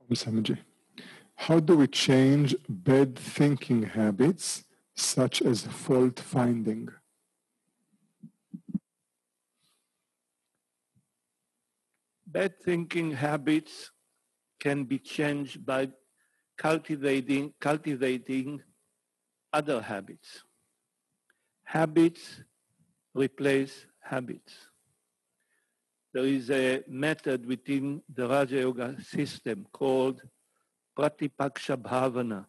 Swamiji, how do we change bad thinking habits such as fault finding? Bad thinking habits can be changed by cultivating other habits. Habits replace habits. There is a method within the Raja Yoga system called Pratipaksha Bhavana,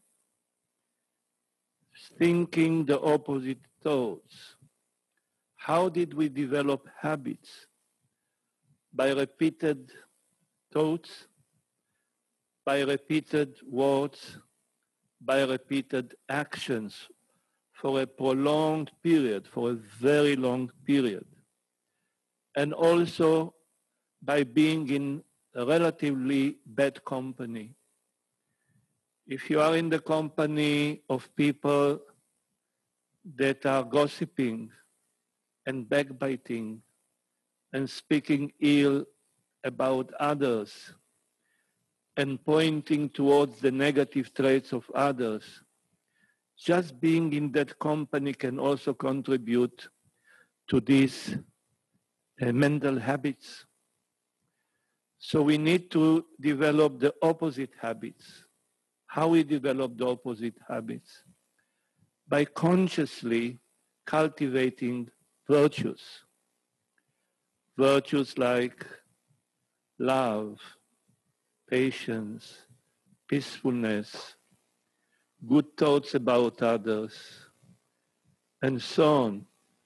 thinking the opposite thoughts. How did we develop habits? By repeated thoughts, by repeated words, by repeated actions for a prolonged period, for a very long period. And also by being in a relatively bad company. If you are in the company of people that are gossiping and backbiting and speaking ill about others and pointing towards the negative traits of others, just being in that company can also contribute to these mental habits. So we need to develop the opposite habits. How we develop the opposite habits? By consciously cultivating virtues. Virtues like love, patience, peacefulness, good thoughts about others, and so on.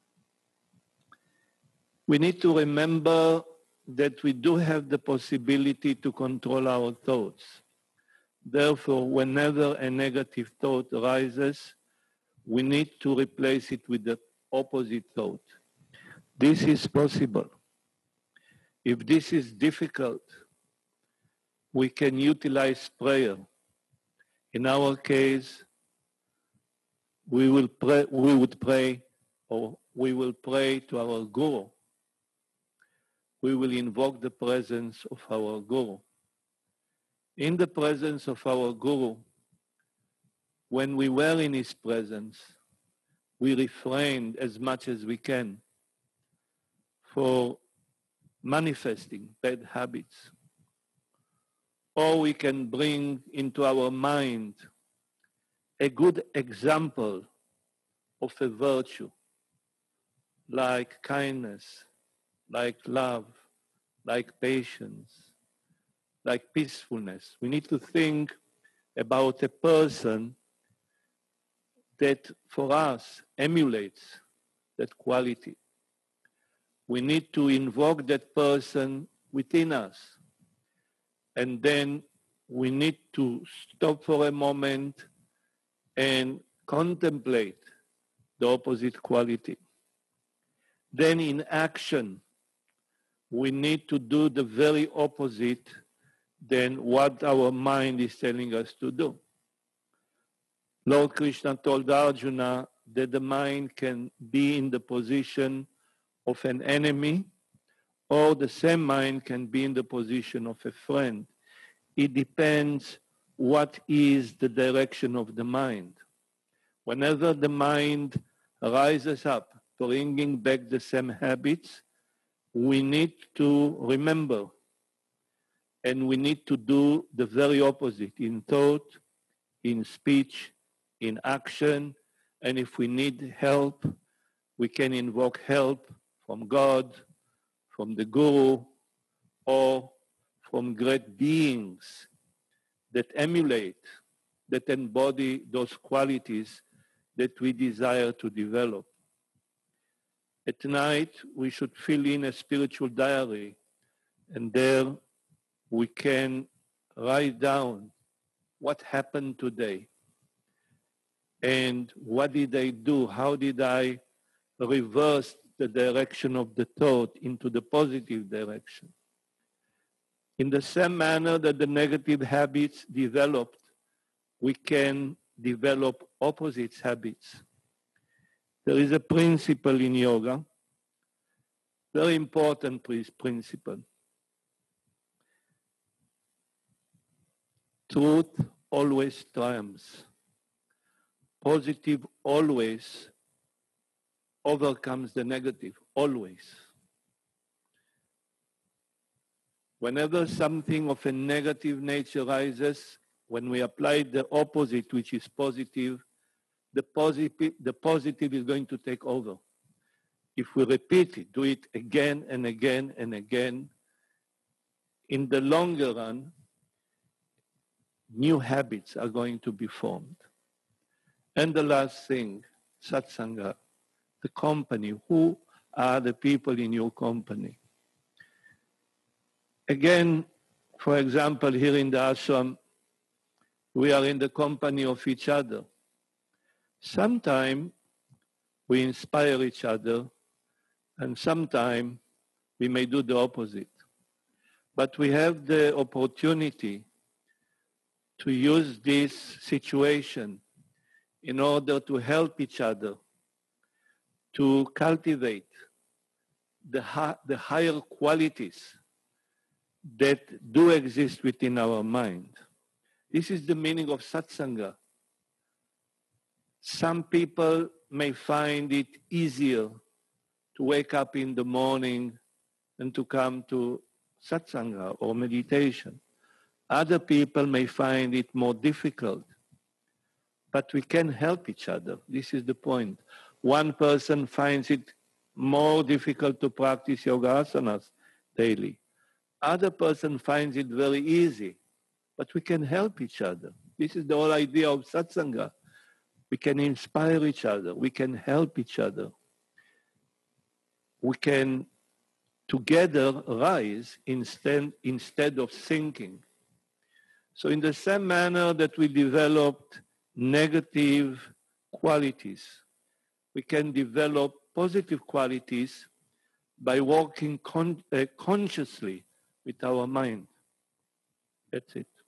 We need to remember that we do have the possibility to control our thoughts. Therefore, whenever a negative thought arises, we need to replace it with the opposite thought. This is possible. If this is difficult, we can utilize prayer. In our case, we will pray to our Guru. We will invoke the presence of our Guru. In the presence of our Guru, when we were in his presence, we refrained as much as we can for manifesting bad habits. Or we can bring into our mind a good example of a virtue, like kindness, like love, like patience, like peacefulness. We need to think about a person that for us emulates that quality. We need to invoke that person within us. And then we need to stop for a moment and contemplate the opposite quality. Then in action, we need to do the very opposite than what our mind is telling us to do. Lord Krishna told Arjuna that the mind can be in the position of an enemy, or the same mind can be in the position of a friend. It depends what is the direction of the mind. Whenever the mind rises up, bringing back the same habits, we need to remember, and we need to do the very opposite in thought, in speech, in action, and if we need help, we can invoke help from God, from the Guru, or from great beings that emulate, that embody those qualities that we desire to develop. At night, we should fill in a spiritual diary, and there we can write down what happened today, and what did I do, how did I reverse the direction of the thought into the positive direction. In the same manner that the negative habits developed, we can develop opposite habits. There is a principle in yoga, very important principle. Truth always triumphs. Positive always overcomes the negative, always. Whenever something of a negative nature rises, when we apply the opposite, which is positive, the positive is going to take over. If we repeat it, do it again and again and again, in the longer run, new habits are going to be formed. And the last thing, satsanga, the company. Who are the people in your company? Again, for example, here in the ashram, we are in the company of each other. Sometimes we inspire each other, and sometimes we may do the opposite. But we have the opportunity to use this situation in order to help each other, to cultivate the higher qualities that do exist within our mind. This is the meaning of satsanga. Some people may find it easier to wake up in the morning and to come to satsanga or meditation. Other people may find it more difficult, but we can help each other. This is the point. One person finds it more difficult to practice yoga asanas daily. Other person finds it very easy, but we can help each other. This is the whole idea of satsanga. We can inspire each other. We can help each other. We can together rise instead of sinking. So in the same manner that we developed negative qualities, we can develop positive qualities by working consciously with our mind. That's it.